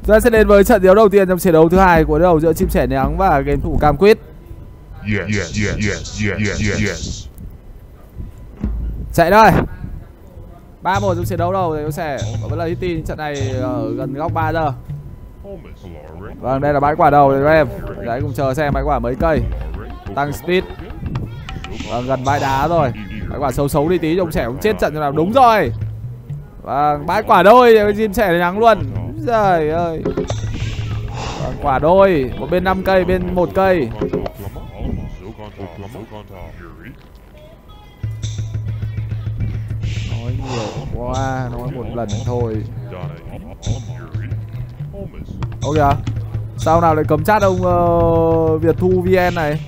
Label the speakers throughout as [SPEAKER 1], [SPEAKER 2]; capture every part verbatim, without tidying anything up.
[SPEAKER 1] Chúng ta sẽ đến với trận đấu đầu tiên trong trận đấu thứ hai của đấu giữa chim sẻ nắng và game thủ Cam Quýt.
[SPEAKER 2] Yes, yes, yes, yes, yes, yes, yes.
[SPEAKER 1] Chạy đây. ba một trong trận đấu đầu thì nó sẽ vẫn là Hitty. Trận này ở gần góc ba giờ. Vâng, đây là bãi quả đầu các em. Đấy, cùng chờ xem bãi quả mấy cây. Tăng speed. Vâng, gần bãi đá rồi. Bãi quả xấu xấu đi tí ông trẻ cũng chết trận cho nào. Đúng rồi. Vâng, bãi quả đôi thì chim sẻ nắng luôn. Trời ơi. Vâng, quả đôi. Một bên năm cây, bên một cây. Nói nhiều quá, nói một lần thôi. Ô kìa, sao nào lại cấm chat ông uh, Việt Thu vê en này?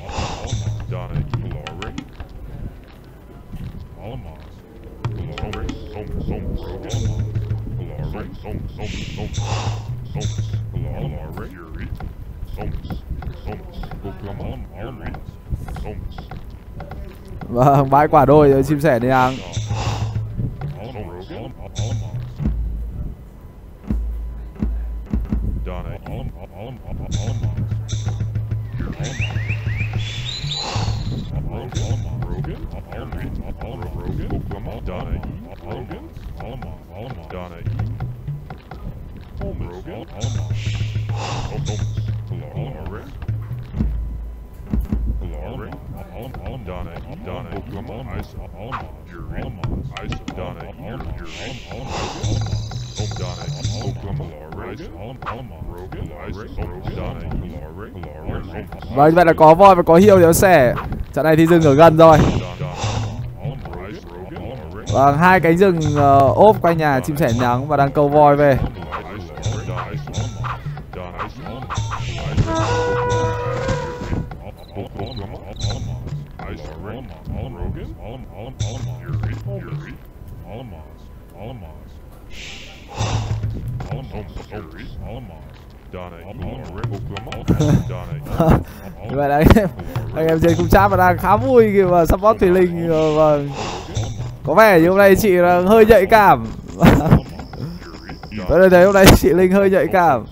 [SPEAKER 1] Vâng, bãi quả đôi rồi chim sẻ đi hàng. Vâng, như vậy là có voi và có hiêu thì nó sẽ. Trận này thì dừng ở gần rồi. Vâng, hai cánh rừng uh, ốp quanh nhà chim sẻ nắng và đang câu voi về. Như vậy là anh em anh em trên khung chat và đang khá vui khi mà support Thùy Linh. Vâng, có vẻ như hôm nay chị là hơi nhạy cảm. Tôi thấy hôm nay chị Linh hơi nhạy cảm.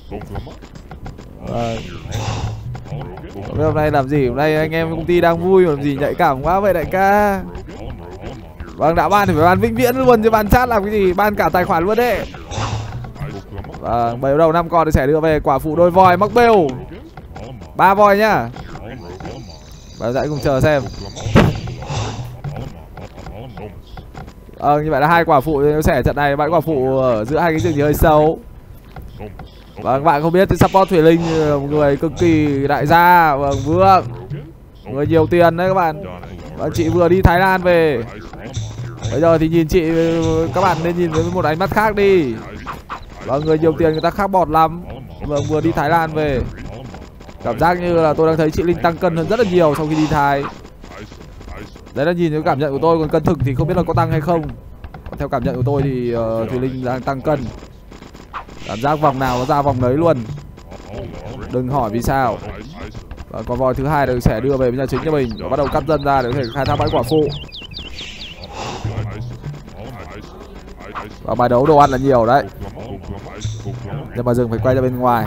[SPEAKER 1] Vâng. Hôm nay làm gì? Hôm nay anh em công ty đang vui làm gì nhạy cảm quá vậy đại ca? Vâng, đã ban thì phải ban vĩnh viễn luôn chứ ban chat làm cái gì? Ban cả tài khoản luôn đấy. Vâng, bảy đầu năm con thì sẽ đưa về quả phụ đôi voi mắc bêu. Ba voi nhá. Và hãy cùng chờ xem. Ờ, như vậy là hai quả phụ nó sẽ trận này bãi quả phụ ở giữa hai cái rừng thì hơi sâu. Và các bạn không biết thì support Thùy Linh một người cực kỳ đại gia. Vâng, Vương người nhiều tiền đấy các bạn. Và chị vừa đi Thái Lan về. Bây giờ thì nhìn chị, các bạn nên nhìn với một ánh mắt khác đi. Và người nhiều tiền người ta khác bọt lắm. Vâng, vừa đi Thái Lan về. Cảm giác như là tôi đang thấy chị Linh tăng cân hơn rất là nhiều sau khi đi Thái. Đấy là nhìn cái cảm nhận của tôi, còn cân thực thì không biết là có tăng hay không. Còn theo cảm nhận của tôi thì uh, Thùy Linh đang tăng cân. Cảm giác vòng nào nó ra vòng đấy luôn. Đừng hỏi vì sao. Và con voi thứ hai được sẽ đưa về với nhà chính cho mình. Và bắt đầu cắt dân ra để có thể khai thác bãi quả phụ. Và bài đấu đồ ăn là nhiều đấy. Nhưng mà rừng phải quay ra bên ngoài.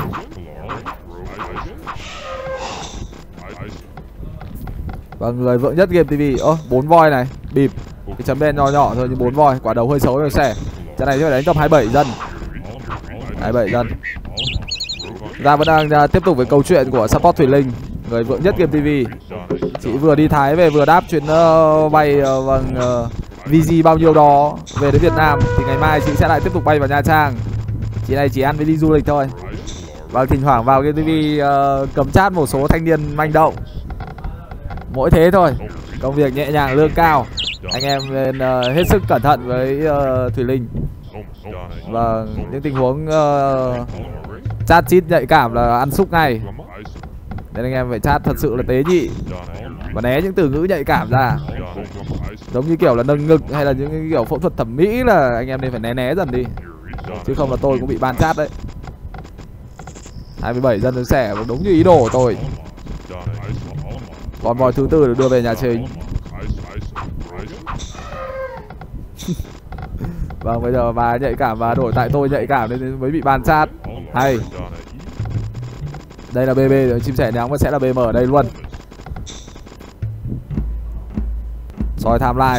[SPEAKER 1] Và người vượng nhất game ti vi. Ơ, bốn voi này, bịp. Cái chấm đen nhỏ nhỏ thôi nhưng bốn voi, quả đầu hơi xấu rồi xe. Trận này phải đánh tầm hai mươi bảy dân. hai mươi bảy dân. Ta vẫn đang uh, tiếp tục với câu chuyện của support Thùy Linh, người vượng nhất game ti vi. Chị vừa đi Thái về vừa đáp chuyến uh, bay uh, bằng uh, vê giê bao nhiêu đó về đến Việt Nam. Thì ngày mai chị sẽ lại tiếp tục bay vào Nha Trang. Chị này chỉ ăn với đi du lịch thôi. Và thỉnh thoảng vào game ti vi uh, cấm chat một số thanh niên manh động. Mỗi thế thôi. Công việc nhẹ nhàng lương cao. Anh em nên uh, hết sức cẩn thận với uh, Thùy Linh. Và những tình huống uh, chat chít nhạy cảm là ăn xúc ngay. Nên anh em phải chat thật sự là tế nhị. Và né những từ ngữ nhạy cảm ra. Giống như kiểu là nâng ngực hay là những cái kiểu phẫu thuật thẩm mỹ là anh em nên phải né né dần đi. Chứ không là tôi cũng bị ban chat đấy. hai mươi bảy dân nó xẻ đúng như ý đồ của tôi. Còn voi thứ tư được đưa về nhà chính. Vâng, bây giờ bà nhạy cảm và đổi tại tôi nhạy cảm nên mới bị ban chat. Hay. Đây là bê bê, chim sẻ nắng và sẽ là bê em ở đây luôn. Soi timeline.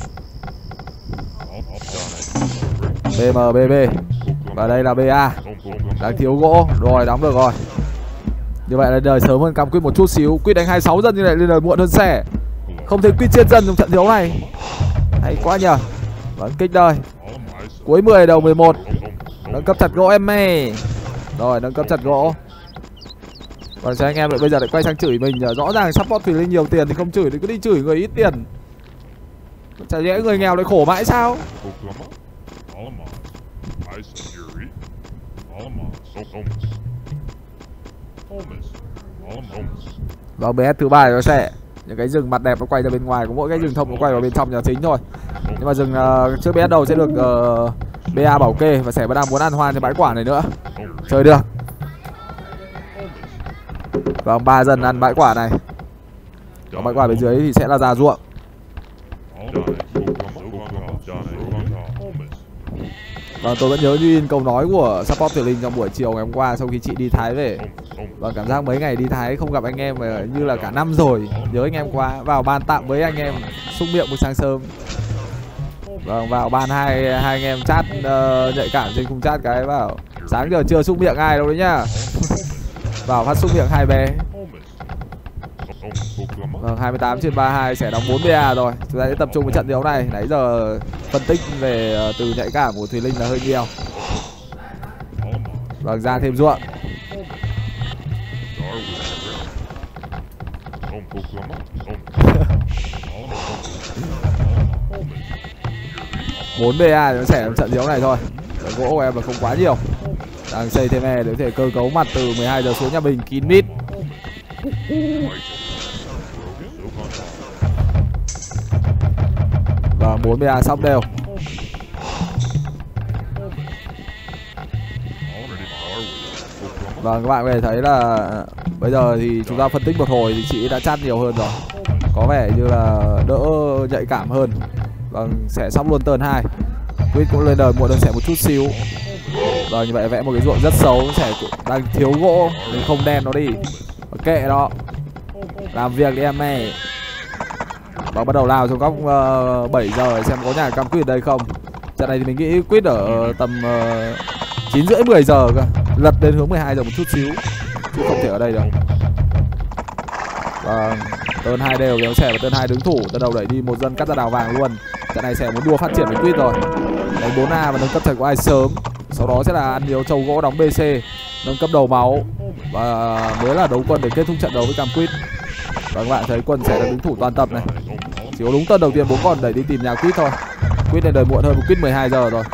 [SPEAKER 1] bê em, bê bê. Và đây là bê a. Đang thiếu gỗ. Rồi, đóng được rồi. Như vậy là đời sớm hơn Cam Quýt một chút xíu. Quýt đánh hai mươi sáu dân như này lên đời muộn hơn Sẻ. Không thể Quýt chết dân trong trận đấu này. Hay quá nhờ. Vẫn kích đời. Cuối mười đầu mười một. Nâng cấp chặt gỗ em mê. Rồi, nâng cấp chặt gỗ. Còn sao anh em lại bây giờ lại quay sang chửi mình. Rõ ràng support Thùy Linh nhiều tiền thì không chửi thì cứ đi chửi người ít tiền. Chả lẽ người nghèo lại khổ mãi sao? Và bê ét thứ ba nó sẽ những cái rừng mặt đẹp nó quay ra bên ngoài, có mỗi cái rừng thông nó quay vào bên trong nhà chính thôi. Nhưng mà rừng uh, trước bê ét đầu sẽ được uh, bê a bảo kê và Sẻ vẫn đang muốn ăn hoan trên bãi quả này nữa. Chơi được. Vâng, ba dân ăn bãi quả này. Còn bãi quả bên dưới thì sẽ là già ruộng. Vâng, tôi vẫn nhớ như in câu nói của support Thùy Linh trong buổi chiều ngày hôm qua sau khi chị đi Thái về. Và cảm giác mấy ngày đi Thái không gặp anh em như là cả năm rồi. Nhớ anh em quá. Vào ban tạm với anh em xúc miệng buổi sáng sớm. Vâng, vào ban hai hai anh em chat uh, nhạy cảm trên khung chat cái vào. Sáng giờ chưa xúc miệng ai đâu đấy nhá. Vào phát xúc miệng hai bé. Vâng, hai mươi tám trên ba mươi hai sẽ đóng bốn bê a rồi. Chúng ta sẽ tập trung vào trận đấu này. Nãy giờ phân tích về uh, từ nhạy cảm của Thùy Linh là hơi nhiều. Vâng, ra thêm ruộng. bốn bê a nó sẽ trận đấu này thôi. Gỗ của em là không quá nhiều. Đang xây thêm e để có thể cơ cấu mặt từ mười hai giờ xuống nhà mình kín mít. Và bốn bê a xong đều. Vâng, các bạn có thể thấy là bây giờ thì chúng ta phân tích một hồi thì chị đã chat nhiều hơn rồi. Có vẻ như là đỡ nhạy cảm hơn. Vâng, sẽ sắp luôn turn hai. Quýt cũng lên đời muộn hơn Sẻ một chút xíu. Rồi, như vậy vẽ một cái ruộng rất xấu. Sẻ đang thiếu gỗ nên không đen nó đi. Kệ đó. Làm việc đi em mày. Và bắt đầu lao trong góc uh, bảy giờ xem có nhà Cam Quýt ở đây không. Trận này thì mình nghĩ Quýt ở tầm uh, chín rưỡi mười giờ cơ. Lật đến hướng mười hai giờ một chút xíu. Chứ không thể ở đây được. Vâng, turn hai đều kéo Sẻ và turn hai đứng thủ. Turn đầu đẩy đi một dân cắt ra đào vàng luôn. Trận này Sẻ muốn đua phát triển với Quýt rồi. Đánh bốn a và nâng cấp trận của ai sớm. Sau đó sẽ là ăn nhiều trâu gỗ đóng bê xê. Nâng cấp đầu máu. Và mới là đấu quân để kết thúc trận đấu với Cam Quýt. Và các bạn thấy quân sẽ là đứng thủ toàn tập này. Chỉ có đúng turn đầu tiên bốn con đẩy đi tìm nhà Quýt thôi. Quýt lên đời muộn hơn một Quýt mười hai giờ rồi.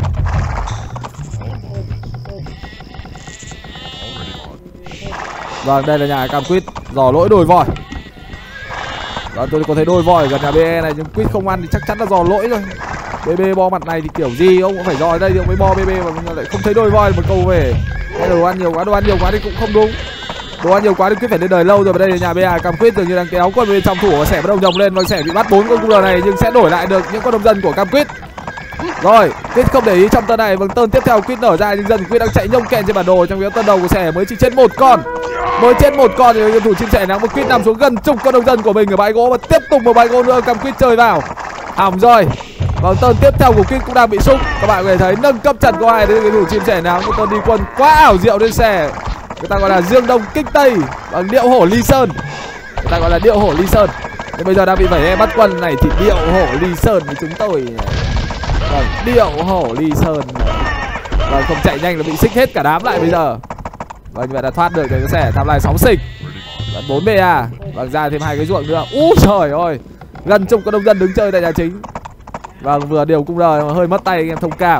[SPEAKER 1] Vâng, đây là nhà Cam Quýt. Dò lỗi đồi voi. Vâng, tôi có thấy đôi voi gần nhà bê e này nhưng Quýt không ăn thì chắc chắn là dò lỗi rồi. bê bê bo mặt này thì kiểu gì ông cũng phải dò ở đây thì ông mới bo bê bê mà lại không thấy đôi voi một câu về. Hay đồ ăn nhiều quá, đồ ăn nhiều quá thì cũng không đúng. Đồ ăn nhiều quá thì Quýt phải lên đời lâu rồi. Và đây là nhà bê a. Cam Quýt dường như đang kéo quân bên trong thủ và Sẻ bắt đầu nhồng lên và Sẻ bị bắt bốn con cooler này nhưng sẽ đổi lại được những con nông dân của Cam Quýt. Rồi, Quýt không để ý trong turn này. Vâng, turn tiếp theo Quýt nở ra nhưng dân Quýt đang chạy nhông kẹn trên bản đồ. Trong cái turn đầu của Sẻ mới chỉ chết một con. Mới chết một con thì game thủ chim sẻ nắng một Quýt nằm xuống gần chục con nông dân của mình ở bãi gỗ và tiếp tục một bãi gỗ nữa. Cam Quýt chơi vào. Hỏng rồi. Vâng, turn tiếp theo của Quýt cũng đang bị súc. Các bạn có thể thấy nâng cấp trận của ai đấy game thủ chim sẻ nắng một turn đi quân quá ảo diệu đến Sẻ. Người ta gọi là Dương Đông kích Tây bằng điệu hổ Ly Sơn. Người ta gọi là điệu hổ Ly Sơn. Nhưng bây giờ đang bị vẩy bắt quân này thì điệu hổ Ly Sơn với chúng tôi. Vâng, điệu hổ Ly Sơn. Vâng, không chạy nhanh là bị xích hết cả đám lại bây giờ. Vâng, như vậy là thoát được cái Sẻ tham lai sóng xịch. Vẫn bốn bê a. Vâng, ra thêm hai cái ruộng nữa. Úi trời ơi. Gần chục con nông dân đứng chơi tại nhà chính. Vâng, vừa điều cung đời mà hơi mất tay anh em thông cảm.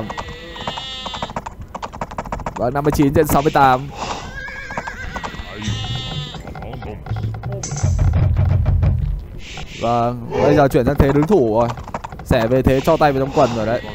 [SPEAKER 1] Vâng, năm mươi chín trên sáu mươi tám. Vâng, bây giờ chuyển sang thế đứng thủ rồi. Sẻ về thế cho tay vào trong quần rồi đấy.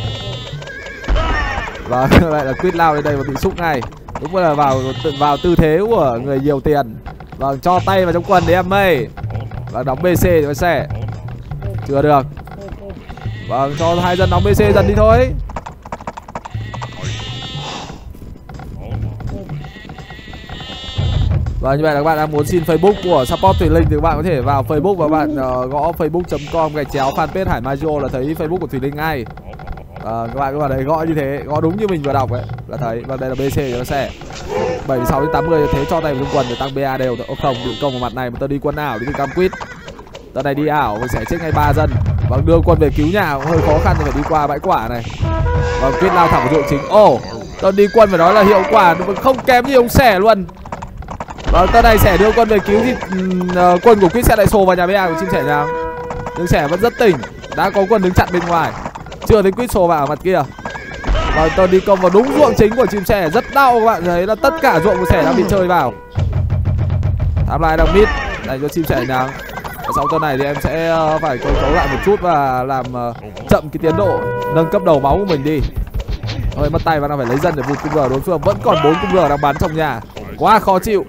[SPEAKER 1] Vâng, vậy là Quýt lao lên đây và bị xúc ngay. Đúng là vào vào tư thế của người nhiều tiền. Vâng, cho tay vào trong quần đấy em ơi. Vâng, đóng bê xê cho Sẻ. Chưa được. Vâng, cho hai dân đóng bê xê dần đi thôi. Và như vậy là các bạn đang muốn xin Facebook của Support Thùy Linh thì các bạn có thể vào Facebook và bạn uh, gõ facebook chấm com gạch chéo fanpage Hải Majo là thấy Facebook của Thùy Linh ngay. Uh, các bạn cứ vào đấy gõ như thế, gõ đúng như mình vừa đọc ấy là thấy. Và đây là bê xê cho xe bảy mươi sáu đến tám mươi, thế cho tay vào quần để tăng bê a đều. Ô không, bị công vào mặt này, một tơ đi quân ảo đi từ cam quýt. Tơ này đi ảo mình sẽ chết ngay ba dân. Và đưa quân về cứu nhà cũng hơi khó khăn thì phải đi qua bãi quả này. Và quýt lao thẳng vào ruộng chính. Ồ, oh, tơ đi quân phải nói là hiệu quả không kém gì ông Sẻ luôn. Và tơ này Sẻ đưa quân về cứu thì uh, quân của quýt sẽ lại xô vào nhà bê a của chim sẻ nhàng. Nhưng Sẻ vẫn rất tỉnh, đã có quân đứng chặn bên ngoài, chưa thấy quýt xô vào mặt kia. Và tơ đi công vào đúng ruộng chính của chim sẻ, rất đau các bạn thấy là tất cả ruộng của Sẻ đang bị chơi vào. Tham lai đang mít dành cho chim sẻ nhàng. Và sau tơ này thì em sẽ uh, phải cơ cấu lại một chút và làm uh, chậm cái tiến độ nâng cấp đầu máu của mình đi. Hơi mất tay và đang phải lấy dân để vụt cung R. Đối phương vẫn còn bốn cung R đang bắn trong nhà, quá khó chịu.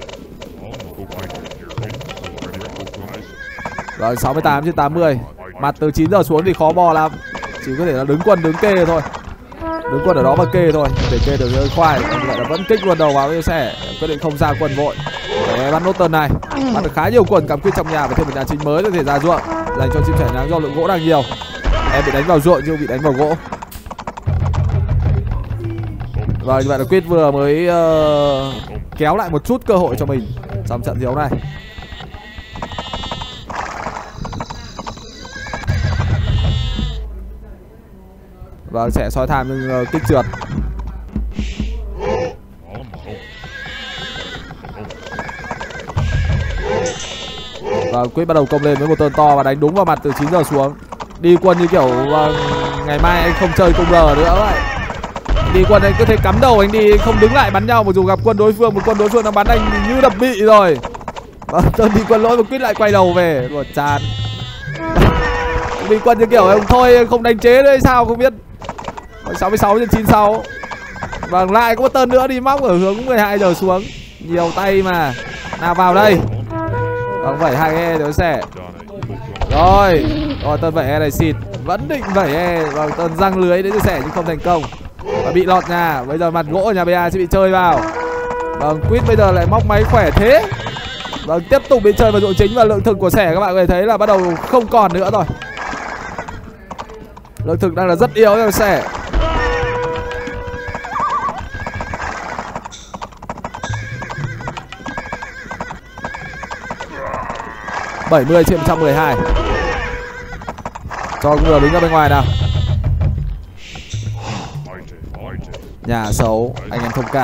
[SPEAKER 1] Rồi sáu mươi tám trên tám mươi, mặt từ chín giờ xuống thì khó bò lắm, chỉ có thể là đứng quân đứng kê thôi, đứng quân ở đó mà kê thôi, để kê được hơi khoai. Như vậy là vẫn kích luôn đầu vào với Sẻ, quyết định không ra quân vội để bắn nốt tần này, bắn được khá nhiều quần cắm quýt trong nhà và thêm một nhà chính mới có thể ra ruộng dành cho chim sẻ nháng do lượng gỗ đang nhiều. Em bị đánh vào ruộng chứ bị đánh vào gỗ. Và như vậy là quýt vừa mới uh, kéo lại một chút cơ hội cho mình trong trận đấu này. Và sẽ soi tham nhưng uh, kích trượt. Và quýt bắt đầu công lên với một tơn to và đánh đúng vào mặt từ chín giờ xuống. Đi quân như kiểu uh, ngày mai anh không chơi cung R nữa vậy. Đi quân anh cứ thấy cắm đầu anh đi, không đứng lại bắn nhau, mặc dù gặp quân đối phương, một quân đối phương đang bắn anh thì như đập bị rồi. Và tơn đi quân lỗi và quýt lại quay đầu về, rồi chán. Đi quân như kiểu ông thôi không đánh chế nữa hay sao không biết. sáu mươi sáu trên chín mươi sáu. Và lại có một tơn nữa đi móc ở hướng mười hai giờ xuống. Nhiều tay mà. Nào vào đây. Vâng, vẩy hai e để Sẻ. Rồi, rồi tơn vẩy e này xịt, vẫn định vẩy e. Vâng, tơn răng lưới để Sẻ nhưng không thành công. Và bị lọt nhà. Bây giờ mặt gỗ ở nhà bê a sẽ bị chơi vào. Vâng, quýt bây giờ lại móc máy khỏe thế. Vâng, tiếp tục bị chơi vào ruộng chính và lượng thực của Sẻ các bạn có thể thấy là bắt đầu không còn nữa rồi. Lượng thực đang là rất yếu cho Sẻ. bảy mươi trên một trăm mười hai. Cho người đứng ra bên ngoài nào. Nhà xấu, anh em thông ca.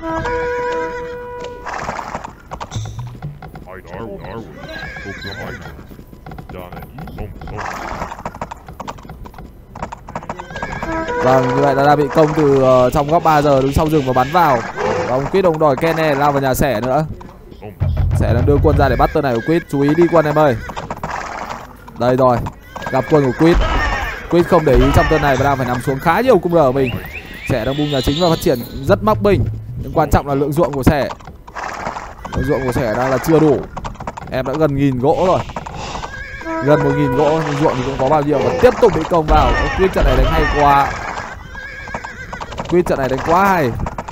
[SPEAKER 1] Vâng, như vậy là đã bị công từ uh, trong góc ba giờ đứng sau rừng và bắn vào. Và ông Quýt ông đòi Kenne lao vào nhà Sẻ nữa. Sẻ đang đưa quân ra để bắt tên này của Quýt. Chú ý đi quân em ơi. Đây rồi, gặp quân của Quýt. Quýt không để ý trong tên này và đang phải nằm xuống khá nhiều cung R ở mình. Sẻ đang bung nhà chính và phát triển rất mắc bình. Nhưng quan trọng là lượng ruộng của Sẻ. Lượng ruộng của Sẻ đang là chưa đủ. Em đã gần nghìn gỗ rồi, gần một nghìn gỗ, nhưng ruộng thì cũng có bao nhiêu. Và tiếp tục bị công vào. Quýt trận này đánh hay quá. Quýt trận này đánh quá hay.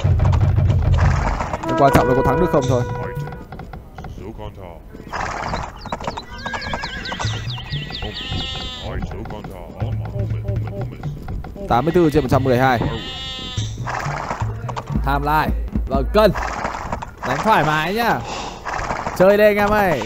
[SPEAKER 1] Nhưng quan trọng là có thắng được không thôi. tám mươi tư trên một trăm mười hai. Tham lại. Vâng, cân. Đánh thoải mái nhá. Chơi đây anh em ơi.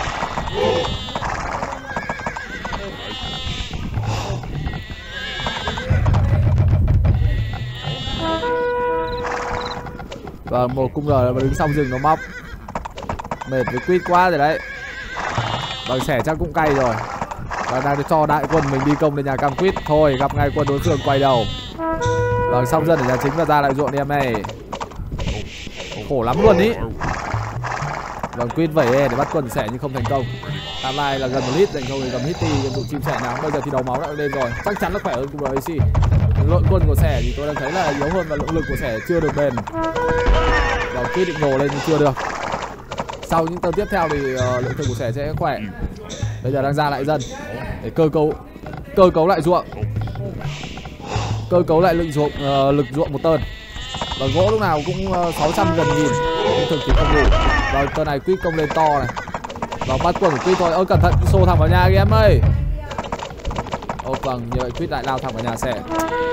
[SPEAKER 1] Vâng, một cung R mà đứng sau rừng nó móc. Mệt với Quýt quá rồi đấy. Vâng, Sẻ chắc cũng cay rồi. Và đang cho đại quân mình đi công lên nhà cam Quýt. Thôi, gặp ngay quân đối phương quay đầu. Vâng, xong dân ở nhà chính và ra lại ruộng đi em này. Khổ lắm luôn ý. Vâng, Quýt vẩy e để bắt quân Sẻ nhưng không thành công. Tham lai là gần một lít dành cho người cầm Hitty trong vụ chim Sẻ nào. Bây giờ thì đầu máu đã lên rồi, chắc chắn là khỏe hơn cung R a xê. Lượng quân của Sẻ thì tôi đang thấy là yếu hơn và lượng lực của Sẻ chưa được bền. Và Quýt định nổ lên nhưng chưa được. Sau những tơn tiếp theo thì uh, lượng thực của Sẻ sẽ khỏe. Bây giờ đang ra lại dân để cơ cấu cơ cấu lại ruộng, cơ cấu lại lực ruộng uh, lực ruộng một tơn. Và gỗ lúc nào cũng uh, sáu trăm gần nghìn, nhưng thực thì không đủ. Và tờ này Quýt công lên to này. Và bắt quân của Quýt thôi. Ôi cẩn thận, xô thẳng vào nhà kìa em ơi. Ô vâng, như vậy Quýt lại lao thẳng vào nhà xe.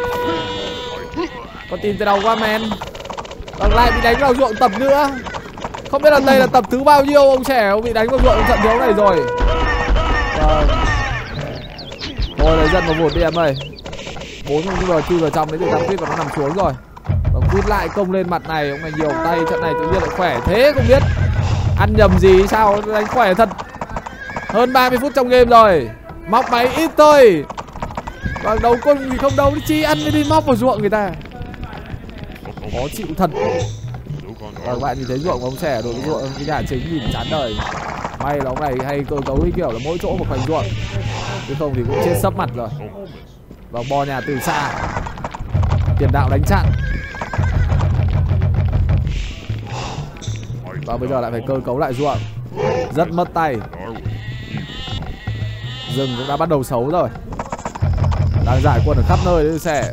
[SPEAKER 1] Con tìm từ đầu qua men. Và lại bị đánh vào ruộng tập nữa. Không biết là đây là tập thứ bao nhiêu ông trẻ ông bị đánh vào ruộng trận đấu này rồi. Vâng. Thôi lấy dân vào một đi em ơi. Bốn không giờ chui vào trong đấy thì Cam Quýt và nó nằm xuống rồi. Và Quýt lại công lên mặt này, ông này nhiều tay, trận này tự nhiên lại khỏe thế không biết. Ăn nhầm gì sao đánh khỏe thật. Hơn ba mươi phút trong game rồi. Móc máy ít thôi. Và đấu quân thì không đấu chi ăn mới đi móc vào ruộng người ta. Khó chịu thật. Và các bạn nhìn thấy ruộng của ông trẻ đối với ruộng cái nhà chính nhìn chán đời. May là ông này hay cơ cấu cái kiểu là mỗi chỗ một khoảnh ruộng. Chứ không thì cũng chết sấp mặt rồi. Và bo nhà từ xa. Tiền đạo đánh chặn. Và bây giờ lại phải cơ cấu lại ruộng. Rất mất tay. Rừng cũng đã bắt đầu xấu rồi. Đang giải quân ở khắp nơi đấy xe.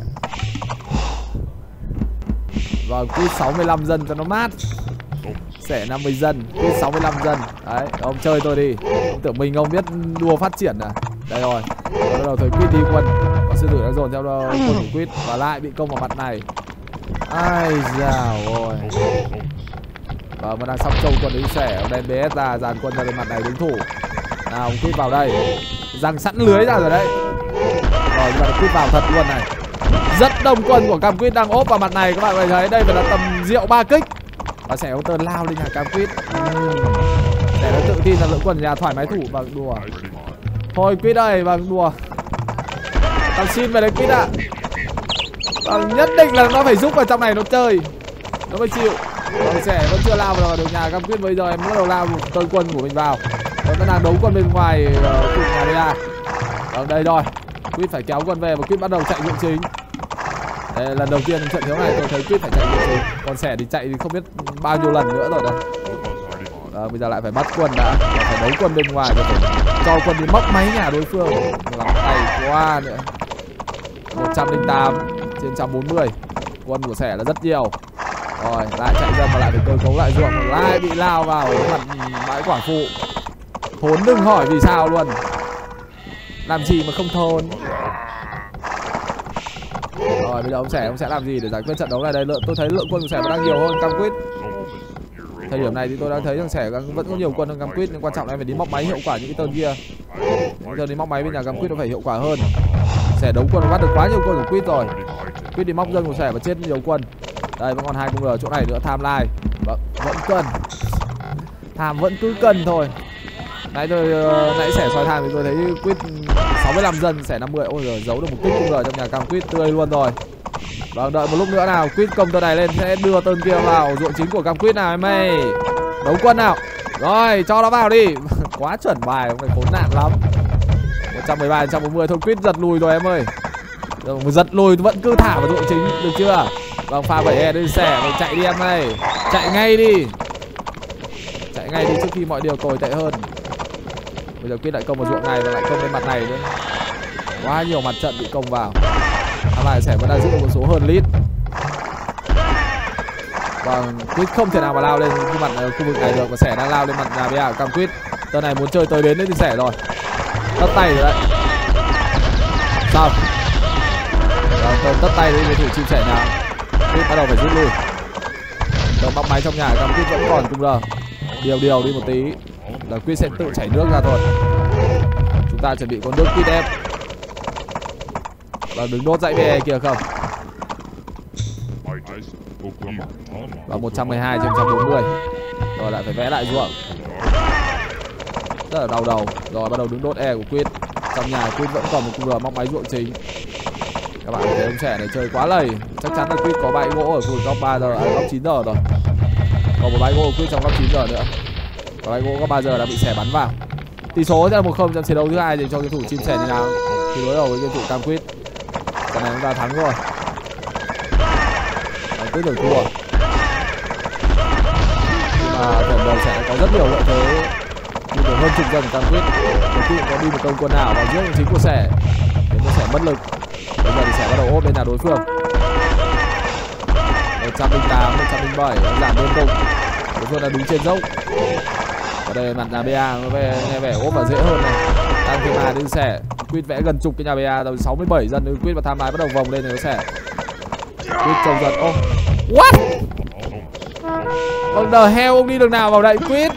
[SPEAKER 1] Và Quýt sáu mươi lăm dân cho nó mát. Xẻ năm mươi dân, Quýt sáu mươi lăm dân. Đấy, ông chơi tôi đi. Ông tưởng mình ông biết đua phát triển à. Đây rồi. Bắt đầu thời Quýt đi quân. Và sư tử đang dồn theo quân của Quýt. Và lại bị công vào mặt này. Ai dào ôi. Và mà đang sắp trông quân đến xẻ. Ông đem bê ét ra, dàn quân ra bên mặt này đứng thủ. Nào ông Quýt vào đây. Răng sẵn lưới ra rồi đấy. Rồi nhưng mà Quýt vào thật luôn này. Rất đông quân của Cam Quýt đang ốp vào mặt này. Các bạn có thể thấy đây phải là tầm rượu ba kích. Và sẽ có tơn lao lên nhà Cam Quýt. Để nó tự tin là lượng quân nhà thoải mái thủ. Bằng đùa. Thôi Quýt ơi, bằng đùa. Tao xin về đấy Quýt ạ. à. Nhất định là nó phải giúp vào trong này nó chơi. Nó mới chịu. Và sẽ vẫn chưa lao vào được nhà Cam Quýt. Bây giờ em bắt đầu lao tơn quân của mình vào. Và vẫn đang đấu quân bên ngoài khu nhà đê a. Ở đây rồi. Quýt phải kéo quân về và Quýt bắt đầu chạy ruộng chính. Đây, lần đầu tiên trận thiếu này tôi thấy Quýt phải chạy ruộng chính. Còn Sẻ thì chạy thì không biết bao nhiêu lần nữa rồi đây. À, bây giờ lại phải bắt quân đã. Phải đấu quân bên ngoài rồi phải cho quân đi móc máy nhà đối phương. Lắm tay quá nữa. Một trăm lẻ tám trên một trăm bốn mươi. Quân của Sẻ là rất nhiều. Rồi lại chạy dân mà lại phải cơ cấu lại ruộng. Lại bị lao vào mặt bãi quả phụ. Thốn đừng hỏi vì sao luôn. Làm gì mà không thôn. Rồi bây giờ ông Sẻ ông sẽ làm gì để giải quyết trận đấu này đây. Lượng tôi thấy lượng quân của Sẻ vẫn đang nhiều hơn Cam Quýt. Thời điểm này thì tôi đang thấy rằng Sẻ vẫn có nhiều quân hơn Cam Quýt. Nhưng quan trọng là em phải đi móc máy hiệu quả những cái tơn kia. Những tơn đi móc máy bên nhà Cam Quýt nó phải hiệu quả hơn. Sẻ đấu quân bắt được quá nhiều quân của Quýt rồi. Quýt đi móc dân của Sẻ và chết nhiều quân. Đây vẫn còn hai cung R chỗ này nữa. Tham lai. Vâng, vẫn cần. Tham vẫn cứ cần thôi. Nãy tôi nãy Sẻ soi tham thì tôi thấy Quýt sáu mươi lăm dân, Sẻ năm mươi. Ôi giời, giấu được một kích cung R trong nhà Cam Quýt tươi luôn rồi. Vâng, đợi một lúc nữa nào. Quýt công tơn này lên sẽ đưa tơn kia vào ruộng chính của Cam Quýt nào em ơi. Đấu quân nào. Rồi cho nó vào đi. Quá chuẩn bài, không phải khốn nạn lắm. Một trăm mười ba, một trăm bốn mươi thôi. Quýt giật lùi rồi em ơi. Được, giật lùi vẫn cứ thả vào ruộng chính được chưa. Vâng, pha bảy e đi Sẻ. Rồi chạy đi em ơi. Chạy ngay đi. Chạy ngay đi trước khi mọi điều tồi tệ hơn. Bây giờ Quýt lại công vào ruộng này và lại công lên mặt này nữa. Quá nhiều mặt trận bị công vào. Tham lai Sẻ vẫn đang giữ được một số hơn lít. Vâng, Quýt không thể nào mà lao lên cái mặt khu vực này được. Và Sẻ đang lao lên mặt nhà bê a của Cam Quýt. Tờ này muốn chơi tới bến đấy thì Sẻ rồi. Tất tay rồi đấy. Xong. Vâng, tất tay đấy với thủ chim Sẻ nhà Quýt bắt đầu phải rút lui. Tờ bóc máy trong nhà Cam Quýt vẫn còn cung R. Điều điều đi một tí là Quýt sẽ tự chảy nước ra thôi. Chúng ta chuẩn bị con nước Quýt ép. Và đứng đốt dãy bê e kia không. Và một trăm mười hai trên một trăm bốn mươi. Rồi lại phải vẽ lại ruộng. Rất là đau đầu. Rồi bắt đầu đứng đốt E của Quýt. Trong nhà Quýt vẫn còn một cung R móc máy ruộng chính. Các bạn thấy ông Sẻ này chơi quá lầy. Chắc chắn là Quýt có bãi gỗ ở khu vực góc ba giờ, à, góc chín giờ rồi. Còn một bãi gỗ của Quýt trong góc chín giờ nữa. Và bãi gỗ góc ba giờ đã bị Sẻ bắn vào. Tỷ số sẽ là một không trong chiến đấu thứ hai dành cho cái thủ chim Sẻ như nào thì đối đầu với cái thủ Cam Quýt. Trận này chúng ta thắng rồi. Quýt được thua. Nhưng mà trận đầu Sẻ có rất nhiều lợi thế. Nhưng được hơn chục dân Cam Quýt. Đầu tiên có đi một công quân nào vào giữa chính của Sẻ khiến cho Sẻ mất lực. Bây giờ thì Sẻ bắt đầu ốp lên nhà đối phương. Đầu trăm lẻ tám, một trăm lẻ bảy, giảm liên tục. Đối phương là đứng trên dốc. Ở đây mặt nhà bê a nó về nghe vẻ ốp và dễ hơn này. Đang thêm hai đến xẻ. Quýt vẽ gần chục cái nhà bê a tầm sáu mươi bảy dân. Quýt và tham lái bắt đầu vòng lên thì nó xẻ. Quýt trồng giật. Ô, what? Vâng, the hell ông đi đường nào vào đây Quýt?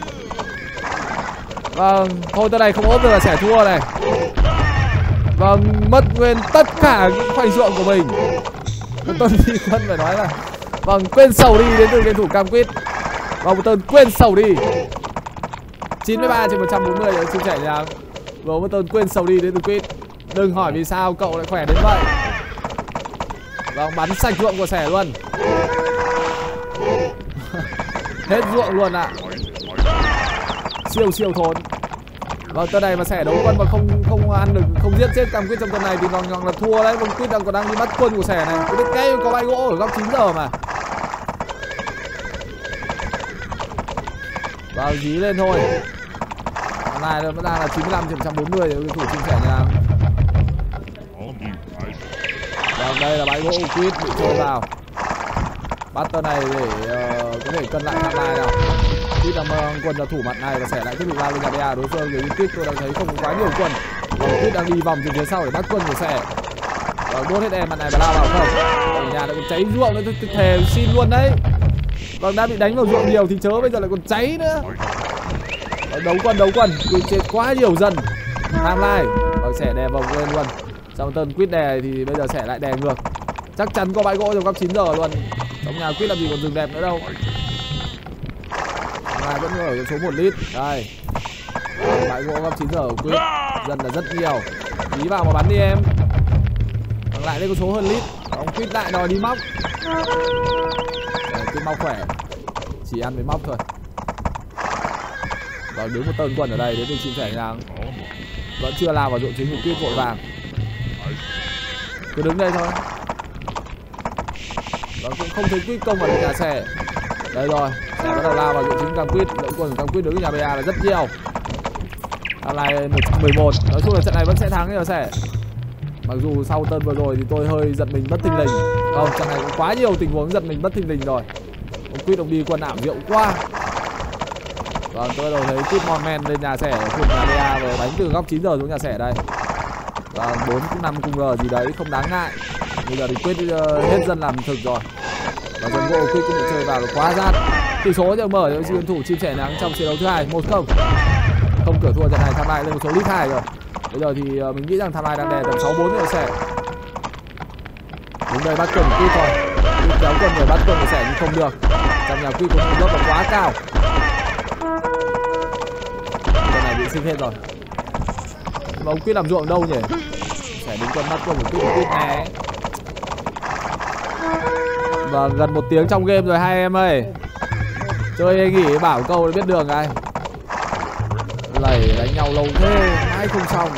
[SPEAKER 1] Vâng, thôi tới này không ốp được là sẽ thua này. Vâng, mất nguyên tất cả những khoảnh ruộng của mình. Tân Phi Quân phải nói là vâng, quên sầu đi đến từ game thủ Cam Quýt. Vâng, một tên quên sầu đi. chín mươi ba trên một trăm bốn mươi chia sẻ nha. Vâng, một tên quên sầu đi đến từ Quýt. Đừng hỏi vì sao cậu lại khỏe đến vậy. Vâng, bắn sạch ruộng của sẻ luôn. Hết ruộng luôn ạ. Siêu siêu thốn. Vâng, tên này mà sẻ đấu quân mà không không ăn được, không giết chết Cam Quýt trong tuần này thì còn còn là thua đấy. Vâng, Quýt đang còn đang đi bắt quân của sẻ này. Cái cây có bay gỗ ở góc chín giờ mà. Vào dí lên thôi. Hôm nay nó vẫn đang là chín mươi lăm trên một trăm bốn mươi để thủ chia sẻ nha. Vâng, đây là bãi gỗ của Quýt bị trôi vào. Bắt tên này để uh, có thể cân lại tham lai nào. Quýt đang mang quân là thủ mặt này và sẽ lại tiếp tục lao lên nhà bê a đối phương. Người Quýt tôi đang thấy không có quá nhiều quân. Và Quýt đang đi vòng từ phía sau để bắt quân của sẻ. Và đốt hết em mặt này và lao vào không. Ở nhà lại còn cháy ruộng nữa, tôi thề xin luôn đấy. Vâng, đã bị đánh vào ruộng nhiều thì chớ bây giờ lại còn cháy nữa. Vâng, đấu quân đấu quân Quýt chết quá nhiều dần. Tham lai. Vâng, sẽ đè vòng lên luôn. Trong tân Quýt đè thì bây giờ sẽ lại đè ngược. Chắc chắn có bãi gỗ trong góc chín giờ luôn. Trong nhà Quýt làm gì còn rừng đẹp nữa đâu. Này vẫn ở số một lít. Đây. Bãi gỗ góc chín giờ của Quýt. Dân là rất nhiều. Ý vào mà bắn đi em. Còn lại đây có số hơn lít. Ông Quýt lại đòi đi móc. Đây, Quýt móc khỏe. Chỉ ăn với móc thôi. Và đứng một tên quân ở đây đến từ chim sẻ ngang. Vẫn chưa lao vào ruộng chính của Quýt vội vàng. Cứ đứng đây thôi. Và cũng không thấy Quýt công vào nhà sẻ. Đây rồi, sẽ bắt đầu lao vào ruộng chính Cam Quýt. Lượng quân của Cam Quýt đứng ở nhà bê a là rất nhiều. Hôm nay một trăm mười một. Nói chung là trận này vẫn sẽ thắng cái sẻ. Mặc dù sau tân vừa rồi thì tôi hơi giật mình bất thình lình. Không, trận này có quá nhiều tình huống giật mình bất thình lình rồi. Ông Quýt ông đi quân ảo diệu quá. Vâng, tôi bắt đầu thấy Quýt mon men lên nhà sẻ ở khu nhà bê a rồi đánh từ góc chín giờ xuống nhà sẻ đây. Và bốn năm cung G gì đấy không đáng ngại. Bây giờ thì Quýt uh, hết dân làm thực rồi. Và dần gỗ Quýt cũng bị chơi vào là quá rát. Tỷ số giờ mở cho game thủ chim sẻ nắng trong trận đấu thứ hai một không. Không cửa thua trận này tham lai lên một số lít hai rồi. Bây giờ thì uh, mình nghĩ rằng tham lai đang đè tầm sáu bốn rồi sẻ. Đứng đây bắt quân của Quýt thôi. Quýt kéo quân rồi bắt quân của sẻ nhưng không được. Trong nhà Quýt cũng không rớt là quá cao. Trận này bị sinh hết rồi. Mà ông Quýt làm ruộng đâu nhỉ? Sẽ đứng quân bắt quân của Quýt, Quýt né. Và gần một tiếng trong game rồi hai em ơi. Chơi nghỉ bảo câu để biết đường ai. Lẩy đánh nhau lâu thế, mãi không xong.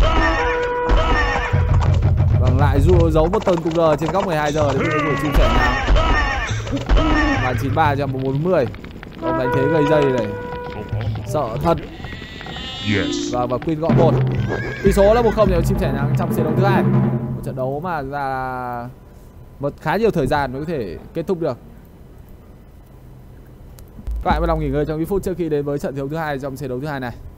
[SPEAKER 1] Vâng, lại du giấu một tần cung R trên góc mười hai giờ để bây giờ chim sẻ nào. Và chín mươi ba trên một trăm bốn mươi. Ông đánh thế gây dây này. Sợ thật.
[SPEAKER 2] Yes.
[SPEAKER 1] Và và Quýt gõ một. Tỷ số là một không để chim sẻ nắng trong trận đấu thứ hai. Một trận đấu mà ra mất khá nhiều thời gian mới có thể kết thúc được. Các bạn vui lòng nghỉ ngơi trong ít phút trước khi đến với trận đấu thứ hai trong trận đấu thứ hai này.